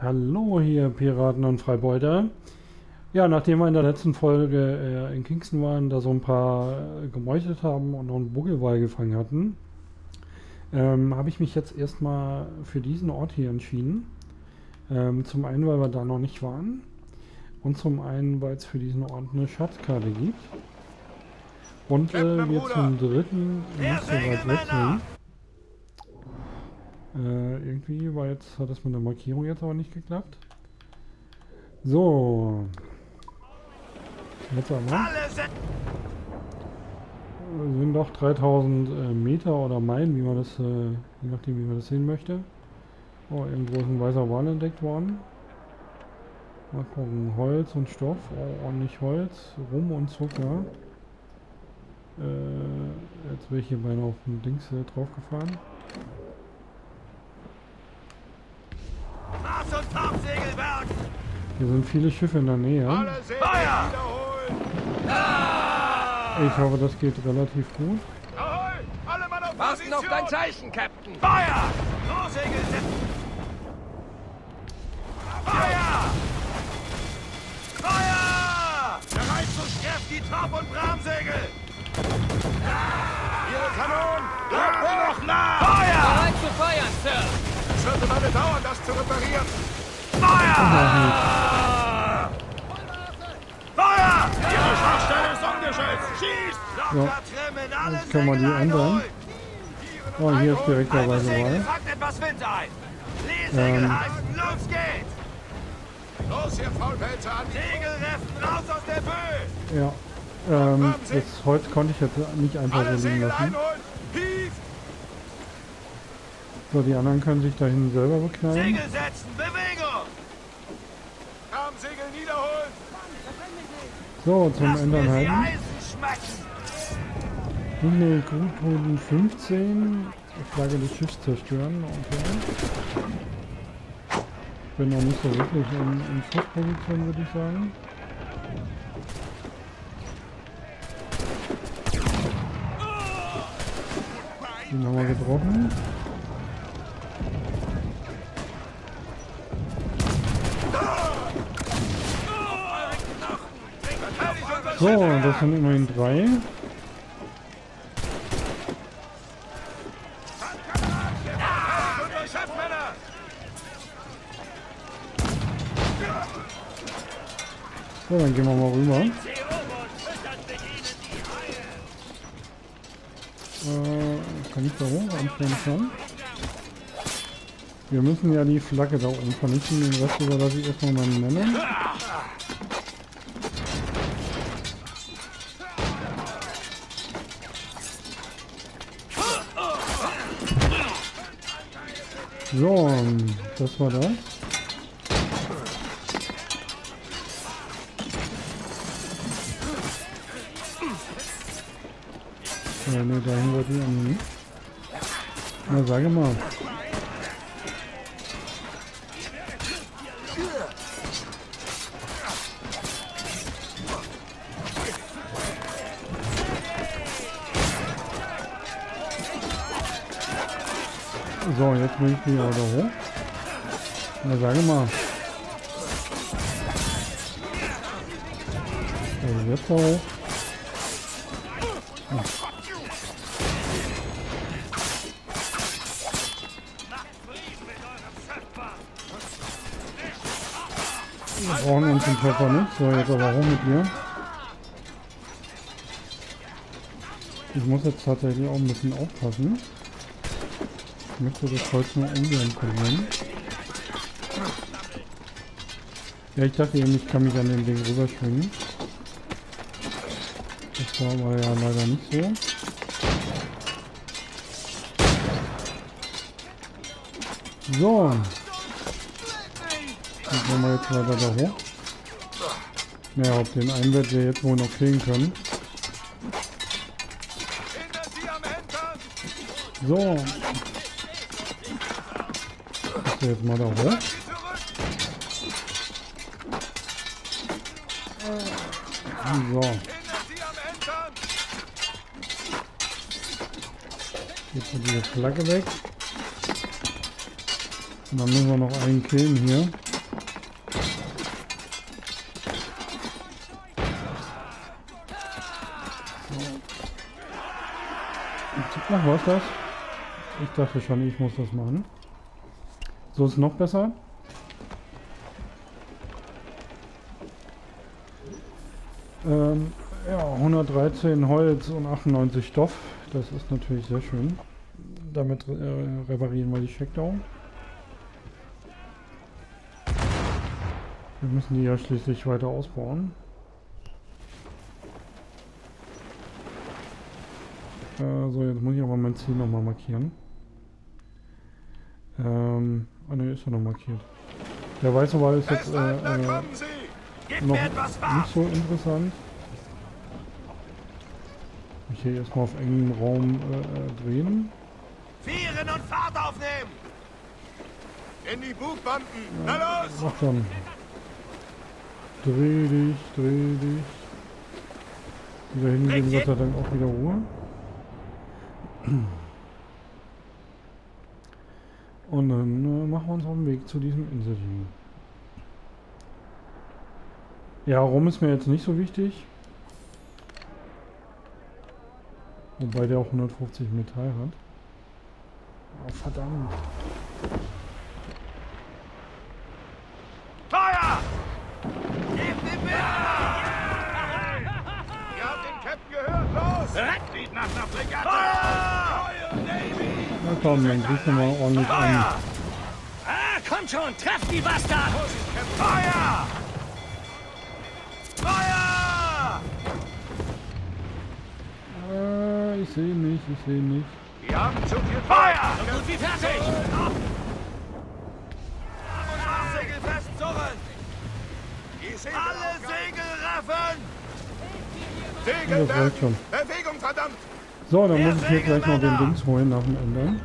Hallo hier Piraten und Freibeuter. Ja, nachdem wir in der letzten Folge in Kingston waren, da so ein paar gemeuchelt haben und noch einen Buckelwal gefangen hatten, habe ich mich jetzt erstmal für diesen Ort hier entschieden. Zum einen, weil wir da noch nicht waren und zum einen, weil es für diesen Ort eine Schatzkarte gibt. Und wir zum dritten nicht so weit weg sind. Irgendwie war jetzt, hat das mit der Markierung jetzt aber nicht geklappt. So. Jetzt aber. Sind doch 3000 Meter oder Meilen, wie man das, je nachdem wie man das sehen möchte. Oh, irgendwo ist ein weißer Wal entdeckt worden. Mal gucken, Holz und Stoff, oh, ordentlich Holz, Rum und Zucker. Jetzt bin ich hier beinahe auf den Dings draufgefahren. Hier sind viele Schiffe in der Nähe. Ich hoffe, das geht relativ gut. Warten auf dein Zeichen, Captain! Feuer! Großsegel setzen! Feuer! Feuer! Bereit zu Schreff die Top- und Bramsegel! Ihre Kanonen! Bleibt mir noch nah! Feuer! Bereit zu feuern, Sir! Es wird eine Weile dauern, das zu reparieren. Feuer! Feuer! Ihre Schwachstelle ist ungeschützt! Schießt! Locker trimmen, alle Jetzt können wir die Segel ändern. einholen! Oh, hier ist direkt der weiße Segel, Wal. fangt etwas Wind ein! Leesegel heißen, los geht's! Los, ihr Faulpelze, an die Segelreffen, raus aus der Böe! Ja. Das Holz konnte ich jetzt nicht einfach Alle so liegen Segel lassen. einholen! Hief! So, die anderen können sich da hinten selber beknallen. Segel setzen, Bewegung! Armsegel niederholen! So, zum Lassen wir Ändern sie halten. Eisen schmecken! Himmel Gruthoden 15. Flagge des Schiffs zerstören. Okay. Ich bin noch nicht so wirklich in Schussposition, würde ich sagen. Den haben wir getroffen. So, das sind immerhin 3. So, dann gehen wir mal rüber. Kann ich da hoch? Anfangen schon. Wir müssen ja die Flagge da oben vernichten, den Rest überlasse ich erstmal meinen Männern. So, das war das. Ja, ne, dahin wollte ich eigentlich nicht. Na, sage mal. So, jetzt bin ich wieder hoch. Na, sage mal. Also jetzt hoch. Wir brauchen uns den Treffer nicht. So, jetzt aber hoch mit dir. Ich muss jetzt tatsächlich auch ein bisschen aufpassen. Ich möchte das Holz nur ungern verlieren. Ja, ich dachte eben, ich kann mich an den Ding rüberschwingen. Das war aber ja leider nicht so. So. Dann gehen wir jetzt weiter da hoch. Ja, auf den einen wird wir jetzt wohl noch kriegen können. So. Ich jetzt mal da hoch. So. Jetzt wird die Flagge weg. Und dann müssen wir noch einen killen hier. Ach, was das? Ich dachte schon, ich muss das machen. So ist es noch besser. Ja, 113 Holz und 98 Stoff. Das ist natürlich sehr schön. Damit reparieren wir die Checkdown. Wir müssen die ja schließlich weiter ausbauen. So, jetzt muss ich aber mein Ziel nochmal markieren. Oh ne, ist ja noch markiert. Der weiße Wall ist jetzt noch nicht so interessant. Ich hier erstmal auf engem Raum drehen. Vieren und Fahrt aufnehmen! In die Bugbanden! Na los! Mach schon. Dreh dich, dreh dich. Wieder hingehen, Gott sei Dank auch wieder Ruhe. Und dann machen wir uns auf den Weg zu diesem Inselchen. Ja, Rum ist mir jetzt nicht so wichtig. Wobei der auch 150 Metall hat. Oh, verdammt. Feuer! Gebt den Wind! Ihr habt den Captain gehört! Los! Sieht nach einer Fregatte! Feuer! Navy! Na komm, dann kriegst du mal ordentlich an. Ah, kommt schon, treff die Bastard! Feuer! Feuer! Ich sehe nicht, ich sehe nicht. Wir haben zu viel Feuer! So gut wie fertig! Segel festzurren! Alle Segel raffen! Segel Das reicht schon. Bewegung, verdammt! So, dann muss ich hier gleich noch den Dings holen nach dem Ändern.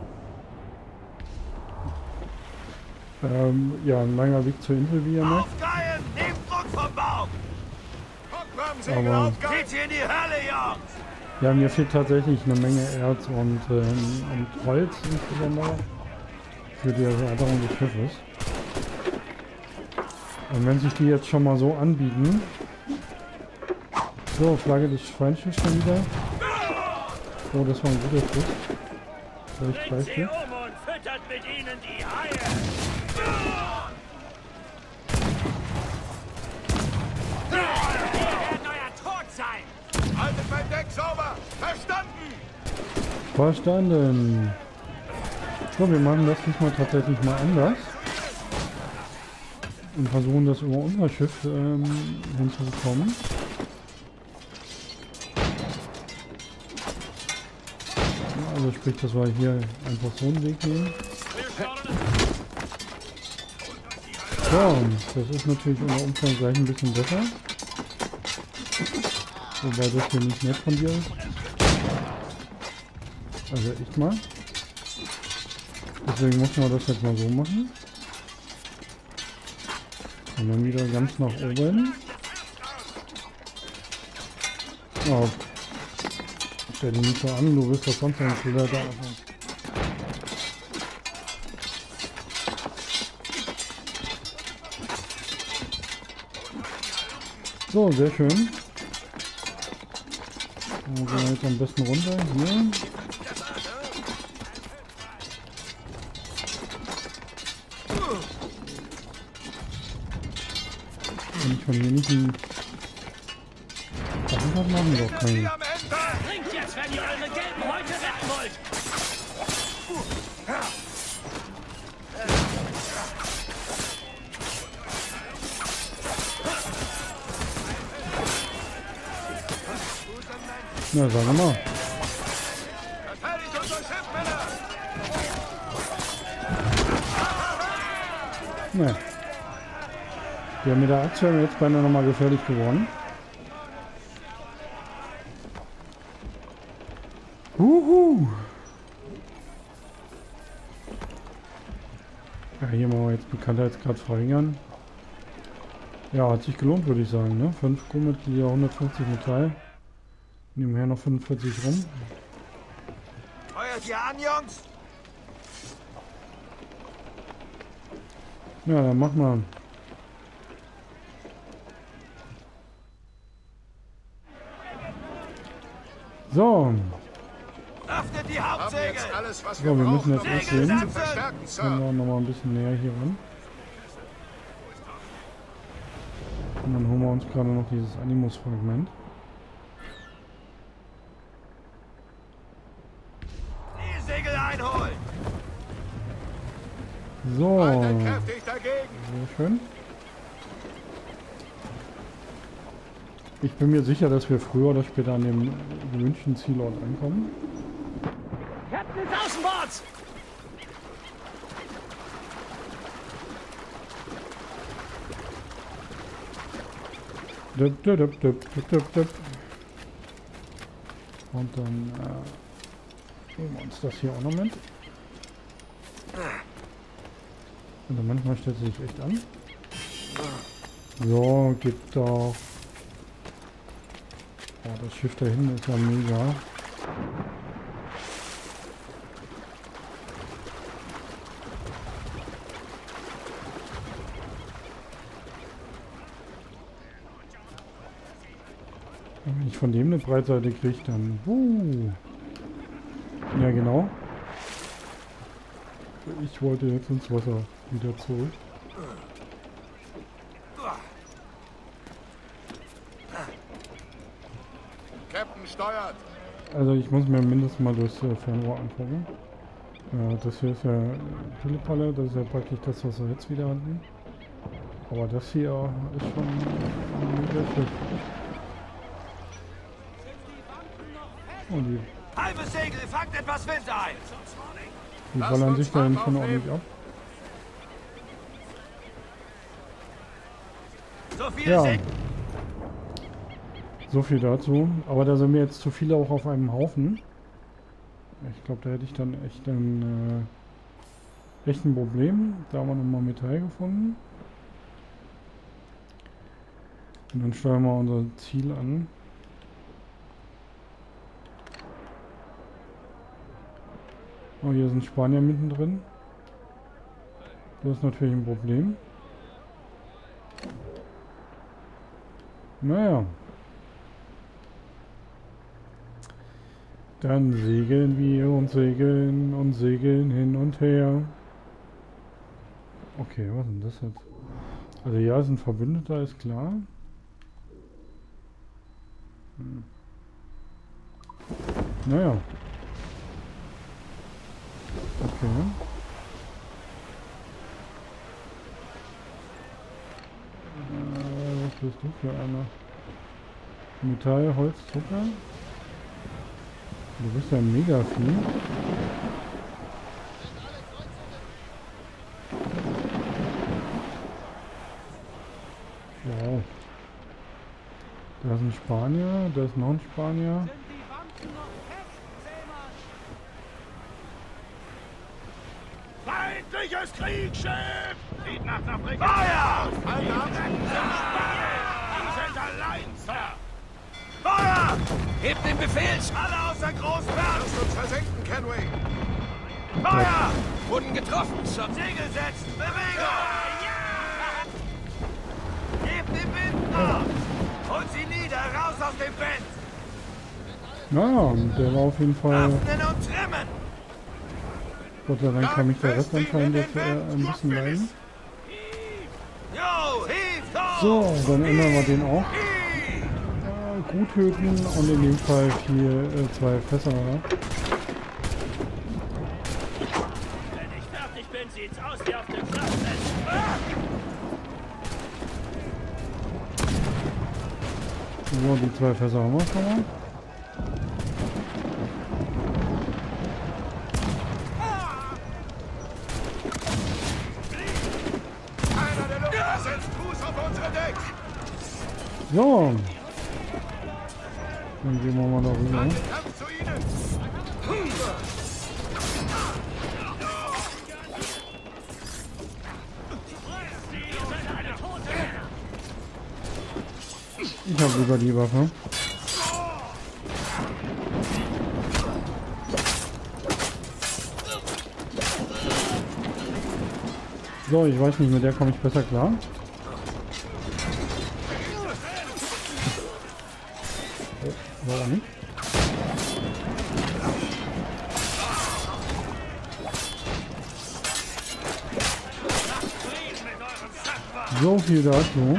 Ja, ein langer Weg zur Insel, wie ihr merkt. Aufgeilen! Nehmt Druck vom Baum! Segel Aber- aufgeilen! Geht hier in die Hölle, Jungs! Ja, mir fehlt tatsächlich eine Menge Erz und Holz insbesondere für die Erweiterung des Schiffes. Und wenn sich die jetzt schon mal so anbieten. So, Flagge des Schweinschiffs schon wieder. Oh, das war ein guter Schuss. Vielleicht Bringt sie reicht um und füttert mit ihnen die Haie! Wir werden euer Tod sein! Haltet mein Deck sauber! Verstanden! Verstanden. So, wir machen das diesmal tatsächlich mal anders. Und versuchen das über unser Schiff hinzubekommen. Also sprich, dass wir hier einfach so einen Weg nehmen. So, das ist natürlich unter Umständen gleich ein bisschen besser. Wobei das hier nicht nett von dir ist. Also echt mal. Deswegen muss man das jetzt mal so machen. Und dann wieder ganz nach oben. Oh. Stell dich nicht so an, du wirst doch sonst ein Fehler da. So, sehr schön. Dann gehen wir jetzt am besten runter. Hier. Wenn ich von hier nicht einen Verhandlung machen, doch keinen. Am Ende! Bringt jetzt, wenn ihr eure gelben Häute retten wollt! Na, sag mal. Verteidigt unser Schiff, Männer! Ne. Die haben mit der Aktion jetzt beinahe nochmal gefährlich geworden. Huhu. Ja, hier machen wir jetzt Bekanntheitsgrad verringern. Ja, hat sich gelohnt, würde ich sagen, ne? 5 Crewmitglieder, 150 Metall. Nebenher noch 45 rum. Feuert ihr an, Jungs! Ja, dann machen wir. So, Öffnet jetzt alles, was So, wir müssen brauchen, jetzt um aussehen. zu verstärken, Kommen Sir. wir nochmal ein bisschen näher hier ran. Und dann holen wir uns gerade noch dieses Animus-Fragment. Die Segel einholen. So, Haltet kräftig dagegen. sehr schön. Ich bin mir sicher, dass wir früher oder später an dem gewünschten Zielort ankommen. Captain ist außenbords! Düpp, düpp, düpp, düpp, düpp, düpp. Und dann nehmen wir uns das hier auch noch mit. Also manchmal stellt sie sich echt an. So, gibt doch. Oh, das Schiff da hinten ist ja mega. Wenn ich von dem eine Breitseite kriege, dann... Ja, genau. Ich wollte jetzt ins Wasser wieder zurück. Captain steuert. Also ich muss mir mindestens mal durchs Fernrohr angucken. Das hier ist ja Pillepalle, das ist ja praktisch das, was wir jetzt wieder hatten. Aber das hier ist schon ein mega Schiff. Oh, Halbes Segel, fangt etwas Wind ein. die ballern sich da hinten schon ordentlich ab. So viele Ja, Segel. so viel dazu. Aber da sind mir jetzt zu viele auch auf einem Haufen. Ich glaube, da hätte ich dann echt ein Problem. Da haben wir nochmal Metall gefunden. Und dann steuern wir unser Ziel an. Oh, hier ist ein Spanier mittendrin. Das ist natürlich ein Problem. Naja. Dann segeln wir und segeln hin und her. Okay, was ist denn das jetzt? Also ja, ist ein Verbündeter, ist klar. Naja. Okay. Was bist du für einer? Metall, Holz, Zucker? Du bist ja ein Mega-Vieh. Wow. Da ist ein Spanier, da ist noch ein Spanier. Feindliches Kriegsschiff! Sieht nach der Brücke! Feuer! Alle Abschnitte sind Spanier! Die sind allein, Sir! Feuer! Gebt den Befehl! Alle außer Großbert! Lasst uns versenken, Kenway! Feuer! Wurden getroffen, Sir. Segel setzen! Bewegung! Gebt den Wind nach! Holt sie nieder! Raus aus dem Bett! Na, der war auf jeden Fall. Öffnen und trimmen! Gott sei Dank kann mich der Rest anscheinend jetzt ein bisschen leiden. Jo, hief, So, dann ändern wir den auch. Gut töten und in dem Fall 2 Fässer. Wenn ich fertig bin, sieht's aus wie auf dem Schlachtfeld. So, die 2 Fässer haben wir schon mal. So. Dann gehen wir mal da rüber. Ich habe lieber die Waffe. So, ich weiß nicht, mit der komme ich besser klar. Warum nicht? So viel dazu.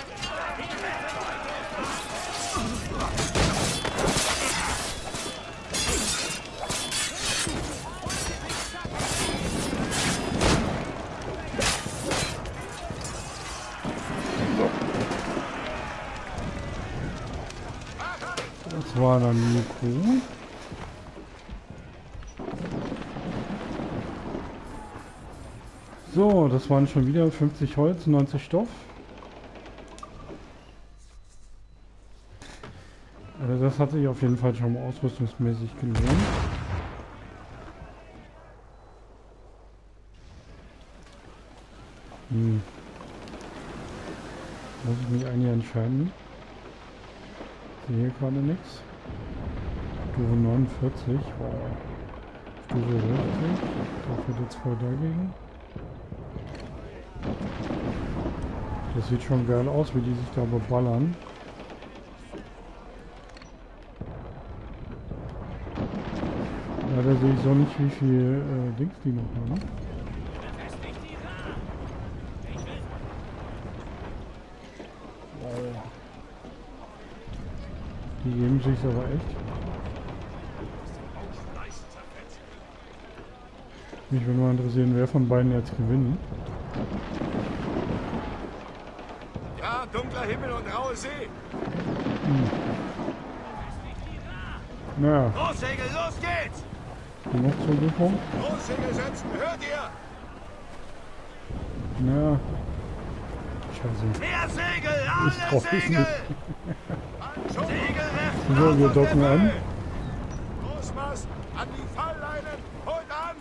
Das war dann die Crew. So, das waren schon wieder 50 Holz, 90 Stoff. Also das hat sich auf jeden Fall schon ausrüstungsmäßig gelohnt. Muss ich mich eigentlich entscheiden? Ich sehe hier gerade nichts. Stufe 49, wow. Stufe 60, da wird jetzt voll dagegen. Das sieht schon geil aus, wie die sich da beballern. Leider sehe ich so nicht, wie viel Dings die noch haben. Wow. Die geben sich aber echt. Mich würde mal interessieren, wer von beiden jetzt gewinnt. Ja, dunkler Himmel und raue See. Naja. Großsegel, los geht's! Noch zur Prüfung. Großsegel setzen, hört ihr? Naja. Scheiße. Mehr Segel, Ich alle traue mich Segel! nicht. Segelrecht, So, wir docken an. Großmast, an die Fallleinen, holt an!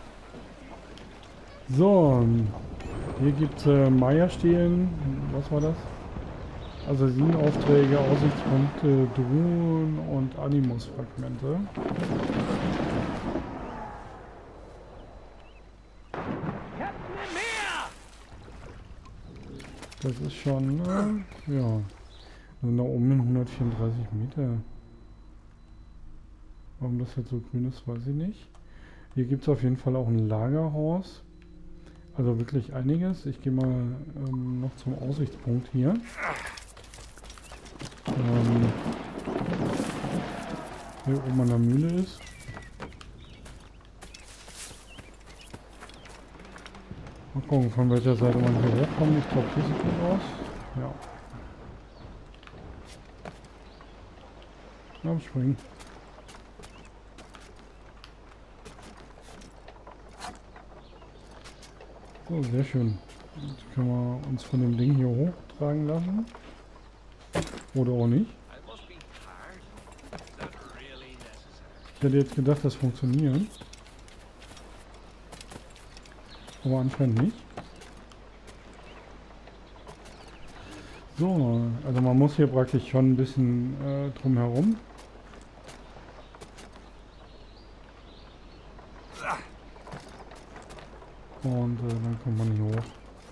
So, hier gibt es Maya-Stelen. Was war das? Assassinenaufträge, Aussichtspunkte, Drohnen und Animus-Fragmente. Das ist schon, ja, also da oben in 134 Meter. Warum das jetzt so grün ist, weiß ich nicht. Hier gibt es auf jeden Fall auch ein Lagerhaus. Also wirklich einiges. Ich gehe mal noch zum Aussichtspunkt hier. Hier oben an der Mühle ist. Mal gucken, von welcher Seite man hier hochkommt. Ich glaube, hier sieht gut aus. Ja. Abspringen. So, sehr schön. Jetzt können wir uns von dem Ding hier hochtragen lassen. Oder auch nicht. Ich hätte jetzt gedacht, das funktioniert. Aber anscheinend nicht. So, also man muss hier praktisch schon ein bisschen drum herum. Und dann kommt man hier hoch.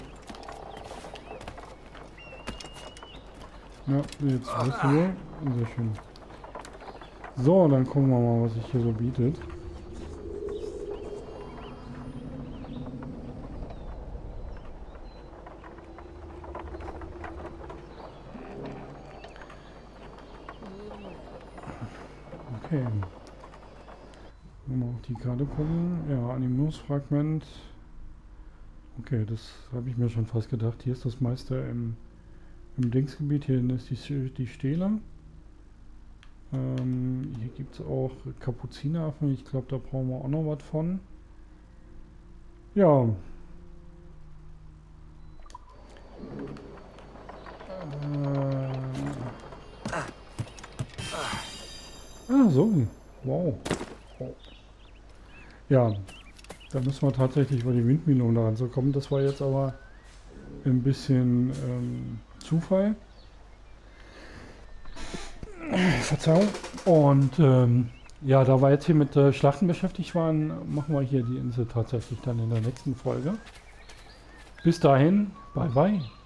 Ja, jetzt weißt du wohl. Sehr schön. So, dann gucken wir mal, was sich hier so bietet. Okay. Mal auf die Karte gucken. Ja, Animus-Fragment. Okay, das habe ich mir schon fast gedacht. Hier ist das meiste im Dingsgebiet. Hier ist die Stele. Hier gibt es auch Kapuzinaffen. Ich glaube, da brauchen wir auch noch was von. Ja. So. Wow. Ja. Da müssen wir tatsächlich über die Windmühle, um da ranzukommen. Das war jetzt aber ein bisschen Zufall. Verzeihung. Und ja, da wir jetzt hier mit Schlachten beschäftigt waren, machen wir hier die Insel tatsächlich dann in der nächsten Folge. Bis dahin, bye bye.